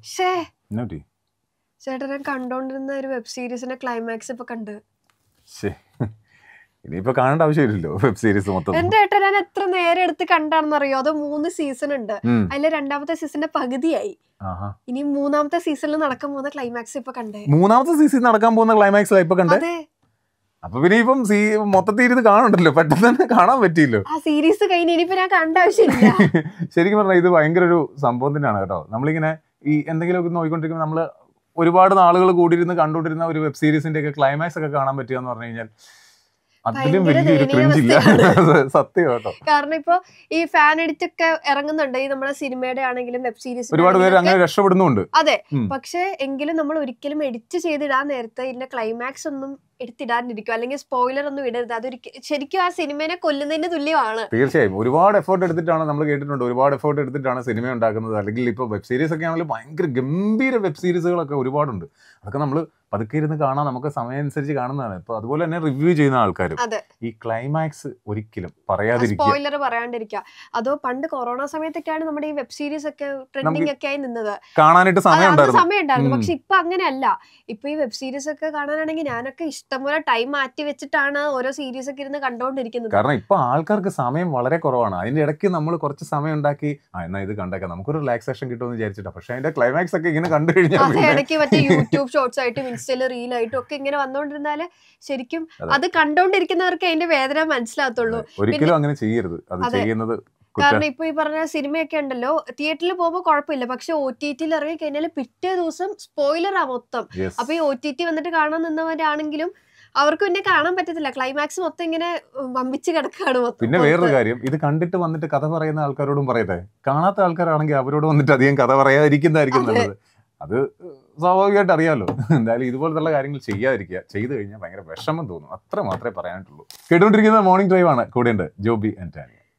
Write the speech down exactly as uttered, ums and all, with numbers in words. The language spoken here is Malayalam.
ഷേ ചേട്ടാ ഞാൻ കണ്ടോണ്ടിരുന്ന ഒരു വെബ് സീരീസിന്റെ ക്ലൈമാക്സ് ഇപ്പൊ കണ്ട്. ഇനിയിപ്പോ കാണേണ്ട ആവശ്യമില്ലല്ലോ വെബ് സീരീസ് മൊത്തം. എന്റെ ഏട്ടാ ഞാൻ എത്ര നേരം എടുത്ത് കണ്ടാണെന്നറിയോ? അത് മൂന്ന് സീസൺ ഉണ്ട്. അതിലെ രണ്ടാമത്തെ സീസണിന്റെ പകുതിയായി. ഇനി മൂന്നാമത്തെ സീസണിൽ നടക്കാൻ പോകുന്ന ക്ലൈമാക്സ് ഇപ്പൊ കണ്ടേ. മൂന്നാമത്തെ സീസൺ നടക്കാൻ പോകുന്ന ക്ലൈമാക്സ് ഇപ്പൊ കണ്ടേ. അപ്പൊ പിന്നെ ഇപ്പം മൊത്തത്തിൽ ഇരുന്ന് കാണണ്ടല്ലോ, പെട്ടെന്ന് തന്നെ കാണാൻ പറ്റിയല്ലോ. ആ സീരീസ് കഴിഞ്ഞ് ഇനിയിപ്പോ ഞാൻ കണ്ട ആവശ്യമില്ല. ശരിക്കും പറഞ്ഞാൽ ഇത് ഭയങ്കര ഒരു സംഭവം തന്നെയാണ് കേട്ടോ. നമ്മളിങ്ങനെ ഈ എന്തെങ്കിലുമൊക്കെ നോക്കിക്കൊണ്ടിരിക്കുമ്പോൾ നമ്മള് ഒരുപാട് നാളുകൾ കൂടിയിരുന്ന് കണ്ടുകൊണ്ടിരുന്ന ഒരു വെബ് സീരീസിന്റെ ഒക്കെ ക്ലൈമാക്സ് ഒക്കെ കാണാൻ പറ്റുക എന്ന് പറഞ്ഞു കഴിഞ്ഞാൽ അതിലും വലിയൊരു ക്രിഞ്ചില്ല. സത്യം കേട്ടോ. കാരണം ഇപ്പൊ ഈ ഫാൻ എഡിറ്റ് ഒക്കെ ഇറങ്ങുന്നുണ്ട്, ഈ നമ്മുടെ സിനിമയുടെ ആണെങ്കിലും വെബ് സീരീസ് ഒരുപാട് പേര് അങ്ങനെ രക്ഷപ്പെടുന്നുണ്ട്. അതെ, പക്ഷെ എങ്കിലും നമ്മൾ ഒരിക്കലും എഡിറ്റ് ചെയ്തിടാൻ നേരത്തെ ഇതിന്റെ ക്ലൈമാക്സ് ഒന്നും എടുത്തിടാണ്ടിരിക്കും, അല്ലെങ്കിൽ സ്പോയിലർ ഒന്നും ഇടരുത്. അതൊരു ശരിക്കും ആ സിനിമയെ കൊല്ലുന്നതിന് തുല്യമാണ്. തീർച്ചയായും ഒരുപാട് എഫേർട്ട് എടുത്തിട്ടാണ്, നമ്മൾ കേട്ടിട്ടുണ്ട്, ഒരുപാട് എഫേർട്ട് എടുത്തിട്ടാണ് സിനിമ ഉണ്ടാക്കുന്നത്. അല്ലെങ്കിൽ ഇപ്പൊ വെബ് സീരീസ് ഒക്കെ ആണെങ്കിൽ ഭയങ്കര ഗംഭീര വെബ് സീരീസുകളൊക്കെ ഒരുപാടുണ്ട്. അതൊക്കെ നമ്മൾ പതുക്കെ ഇരുന്ന് കാണാൻ നമുക്ക് സമയം അനുസരിച്ച് കാണുന്നതാണ്. ഇപ്പൊ അതുപോലെ തന്നെ റിവ്യൂ ചെയ്യുന്ന ആൾക്കാരും ഈ ക്ലൈമാക്സ് ഒരിക്കലും പറയാതിരിക്കുക, സ്പോയിലർ പറയാണ്ടിരിക്കുക. അതോ പണ്ട് കൊറോണ സമയത്തൊക്കെയാണ് നമ്മുടെ ഈ വെബ് സീരീസ് ഒക്കെ ട്രെൻഡിങ് ഒക്കെ ആയി നിന്നത്, കാണാനായിട്ട് സമയം ഉണ്ടായിരുന്നു. പക്ഷെ ഇപ്പൊ അങ്ങനെയല്ല. ഇപ്പൊ ഈ വെബ് സീരീസ് ഒക്കെ കാണാനാണെങ്കിൽ ഞാനൊക്കെ ഇഷ്ടംപോലെ ടൈം മാറ്റി വെച്ചിട്ടാണ് ഓരോ സീരീസ് ഒക്കെ ഇരുന്ന് കണ്ടോണ്ടിരിക്കുന്നത്. കാരണം ഇപ്പൊ ആൾക്കാർക്ക് സമയം വളരെ കുറവാണ്. അതിന്റെ ഇടയ്ക്ക് നമ്മൾ കുറച്ച് സമയം ഉണ്ടാക്കി ആ എന്നാ ഇത് കണ്ടേക്കാം, നമുക്കൊരു റിലാക്സേഷൻ കിട്ടുമെന്ന് വിചാരിച്ചിട്ടാ. പക്ഷെ അതിന്റെ ക്ലൈമാക്സ് ഒക്കെ ഇങ്ങനെ കണ്ടു കഴിഞ്ഞാൽ ഇടയ്ക്ക് മറ്റേ യൂട്യൂബ് ഷോർട്സ് ആയിട്ടും ഇൻസ്റ്റയില് റീലായിട്ടും ഒക്കെ ഇങ്ങനെ വന്നോണ്ടിരുന്നാല് ശരിക്കും അത് കണ്ടോണ്ടിരിക്കുന്നവർക്ക് അതിന്റെ വേദന മനസ്സിലാകത്തുള്ളൂ. ഒരിക്കലും അങ്ങനെ ചെയ്യരുത്. അത് ചെയ്യുന്നത് കാരണം ഇപ്പൊ ഈ പറഞ്ഞ സിനിമയൊക്കെ ഉണ്ടല്ലോ, തിയേറ്ററിൽ പോകുമ്പോൾ കുഴപ്പമില്ല, പക്ഷെ ഒ ടി ടിയിൽ ഇറങ്ങി കഴിഞ്ഞാൽ പിറ്റേ ദിവസം സ്പോയിലറാ മൊത്തം. അപ്പൊ ഈ ഒ ടി ടി വന്നിട്ട് കാണാൻ നിന്നവരാണെങ്കിലും അവർക്ക് പിന്നെ കാണാൻ പറ്റത്തില്ല, ക്ലൈമാക്സ് മൊത്തം ഇങ്ങനെ വമ്പിച്ച് കിടക്കാണ് മൊത്തം. പിന്നെ വേറൊരു കാര്യം, ഇത് കണ്ടിട്ട് വന്നിട്ട് കഥ പറയുന്ന ആൾക്കാരോടും പറയട്ടെ, കാണാത്ത ആൾക്കാരാണെങ്കിൽ അവരോട് വന്നിട്ട് അധികം കഥ പറയാതിരിക്കുന്നതായിരിക്കും നല്ലത്. അത് സ്വാഭാവികമായിട്ട് അറിയാമല്ലോ. എന്തായാലും ഇതുപോലത്തുള്ള കാര്യങ്ങൾ ചെയ്യാതിരിക്കുക. ചെയ്തു കഴിഞ്ഞാൽ ഭയങ്കര വിഷമം തോന്നും, അത്ര മാത്രമേ പറയാനായിട്ടുള്ളൂ. കേട്ടുകൊണ്ടിരിക്കുന്നത് മോർണിംഗ് ഡ്രൈവ് ആണ്. കൂടെയുണ്ട് ജോബി ആൻഡ് ടാനിയ.